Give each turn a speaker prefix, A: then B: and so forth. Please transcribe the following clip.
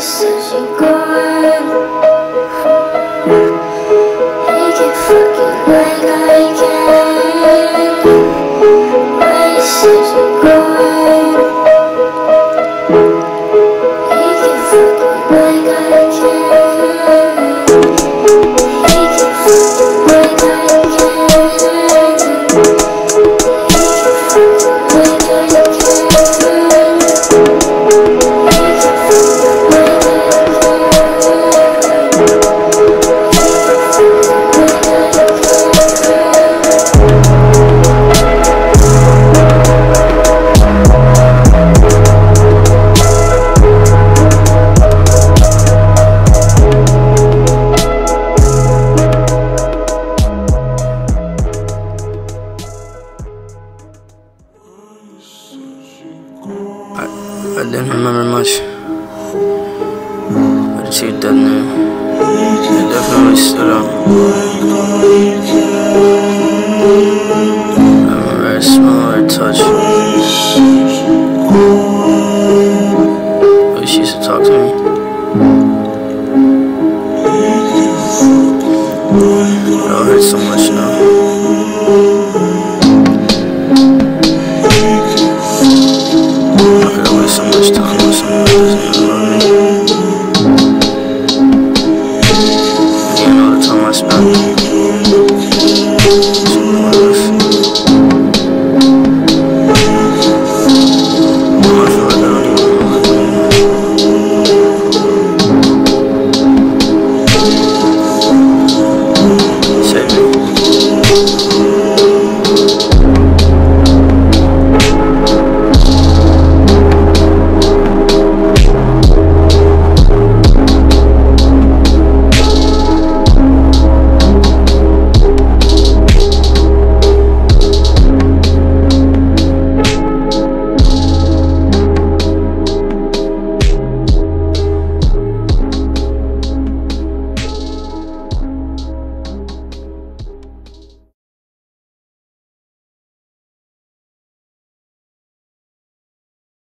A: said you're going. He can fuck it like I can. Why you said you're going? He can fuck it like I can. He can fuck it like I can. He can fuck it like I
B: I didn't remember much, but the teeth that name, it definitely stood out. I remember her smell, her touch.